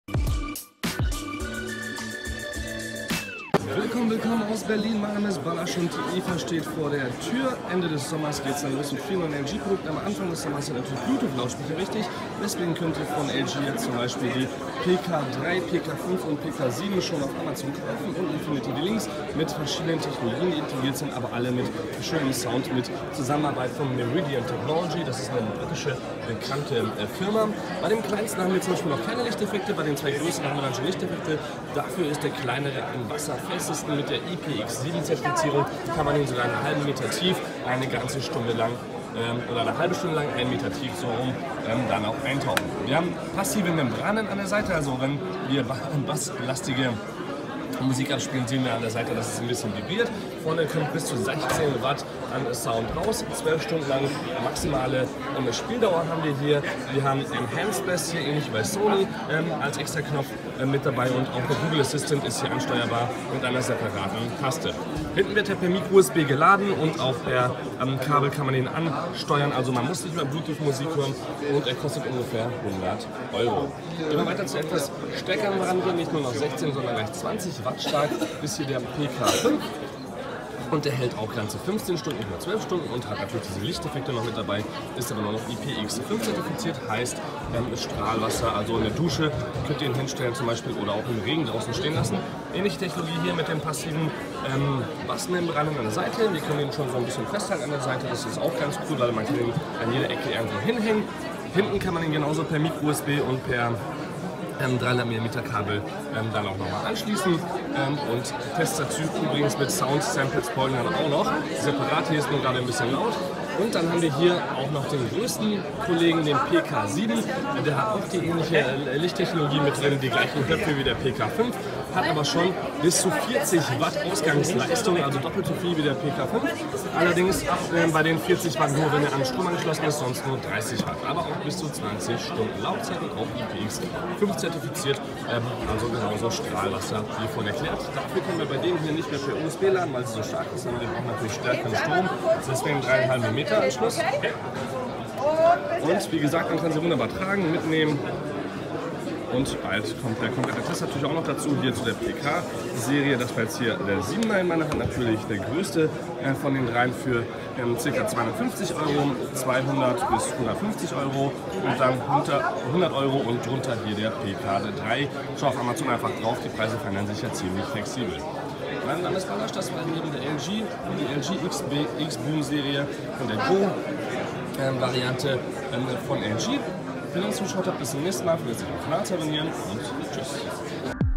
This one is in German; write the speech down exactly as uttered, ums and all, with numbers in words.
Willkommen, willkommen aus Berlin. Mein Name ist Balasch und die Eva steht vor der Tür. Ende des Sommers geht es dann los mit vielen neuen L G-Produkten. Am Anfang des Sommers sind natürlich Bluetooth-Lautsprecher wichtig. Deswegen könnt ihr von L G jetzt zum Beispiel die P K drei, P K fünf und P K sieben schon auf Amazon kaufen. Unten findet ihr die Links mit verschiedenen Technologien, die integriert sind, aber alle mit schönem Sound, mit Zusammenarbeit von Meridian Technology. Das ist eine britische bekannte äh, Firma. Bei dem kleinsten haben wir zum Beispiel noch keine Lichteffekte, bei den zwei größeren haben wir dann schon Lichteffekte. Dafür ist der kleinere im Wasser festesten mit der I P X sieben Zertifizierung. Kann man ihn sogar einen halben Meter tief, eine ganze Stunde lang ähm, oder eine halbe Stunde lang, einen Meter tief so rum, ähm, dann auch eintauchen. Wir haben passive Membranen an der Seite, also wenn wir basslastige Musik abspielen, sehen wir an der Seite, dass es ein bisschen vibriert. Vorne kommt bis zu sechzehn Watt an Sound raus, zwölf Stunden lang maximale ähm, Spieldauer haben wir hier. Wir haben Enhanced Bass hier, ähnlich wie bei Sony, ähm, als extra Knopf äh, mit dabei und auch der Google Assistant ist hier ansteuerbar mit einer separaten Taste. Hinten wird er per Micro U S B geladen und auch per ähm, Kabel kann man ihn ansteuern, also man muss nicht mehr Bluetooth Musik hören und er kostet ungefähr hundert Euro. Gehen wir weiter zu etwas stärkerem rangehen, nicht nur noch sechzehn, sondern gleich zwanzig Watt stark, bis hier der P K fünf. Und der hält auch ganze fünfzehn Stunden, nicht nur zwölf Stunden und hat natürlich diese Lichteffekte noch mit dabei, ist aber nur noch I P X fünf zertifiziert, heißt ähm, Strahlwasser, also in der Dusche könnt ihr ihn hinstellen zum Beispiel oder auch im Regen draußen stehen lassen. Ähnliche Technologie hier mit dem passiven ähm, Bassmembranen an der Seite, wir können ihn schon so ein bisschen festhalten an der Seite, das ist auch ganz cool, weil man kann ihn an jeder Ecke irgendwo hinhängen. Hinten kann man ihn genauso per Micro U S B und per Ähm, dreihundert Millimeter Kabel ähm, dann auch nochmal anschließen ähm, und Tests dazu übrigens mit Sound Samples folgen dann auch noch. Separat, hier ist nur gerade ein bisschen laut. Und dann haben wir hier auch noch den größten Kollegen, den P K sieben. Der hat auch die ähnliche Lichttechnologie mit drin, die gleichen Köpfe wie der P K fünf, hat aber schon bis zu vierzig Watt Ausgangsleistung, also doppelt so viel wie der P K fünf. Allerdings äh, bei den vierzig Watt nur, wenn er an Strom angeschlossen ist, sonst nur dreißig Watt. Aber auch bis zu zwanzig Stunden Laufzeit und auch I P X fünf zertifiziert, ähm, also genauso Strahlwasser wie vorhin erklärt. Dafür können wir bei dem hier nicht mehr per U S B laden, weil sie so stark ist, sondern wir brauchen natürlich stärkeren Strom. Deswegen drei Komma fünf Millimeter Anschluss. Und wie gesagt, man kann sie wunderbar tragen, mitnehmen. Und bald kommt der komplette Test natürlich auch noch dazu, hier zu der P K-Serie. Das war jetzt hier der siebener in meiner Hand, natürlich der größte äh, von den dreien für ähm, ca. zweihundertfünfzig Euro, zweihundert bis hundertfünfzig Euro und dann hundert Euro und drunter hier der P K drei. Schau auf Amazon einfach drauf, die Preise verändern sich ja ziemlich flexibel. Mein Name ist Balasch, das war neben der L G, die L G X-Boom-Serie von der Go-Variante ähm, von L G. Wenn ihr uns zugeschaut habt, bis zum nächsten Mal. Vergesst nicht auf den Kanal zu abonnieren und tschüss.